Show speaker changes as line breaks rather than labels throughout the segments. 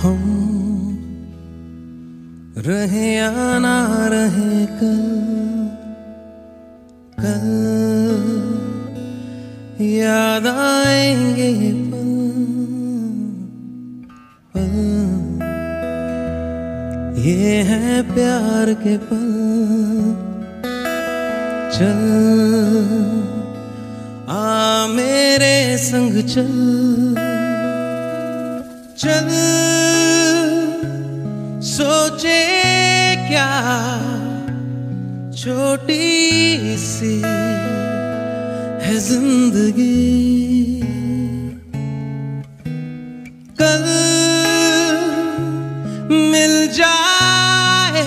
हम रहे या ना रहे कल कल याद आएंगे ये पल पल। ये है प्यार के पल। चल आ मेरे संग चल चल। सोचे क्या छोटी सी है जिंदगी। कल मिल जाए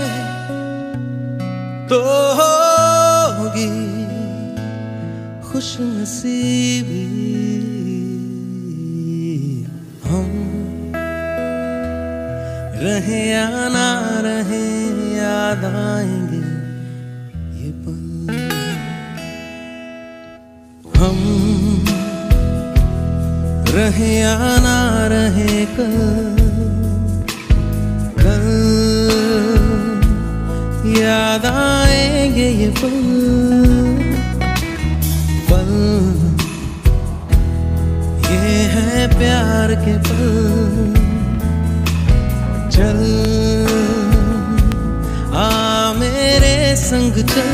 तो होगी खुशनसीबी। हम रहे या ना रहे याद आएंगे ये पल। हम रहे या ना रहे कल कल याद आएंगे ये पल पल। ये है प्यार के पल। चल आ मेरे संग चल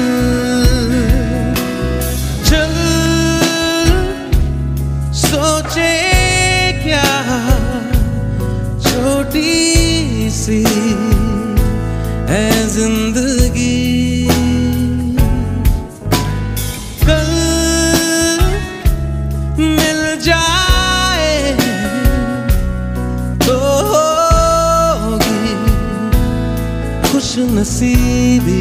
चल। सोचे क्या छोटी सी है जिंदगी। कल मिल जाए तो खुशनसीबी।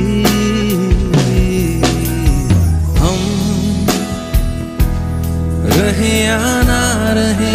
हम रहे या ना रहे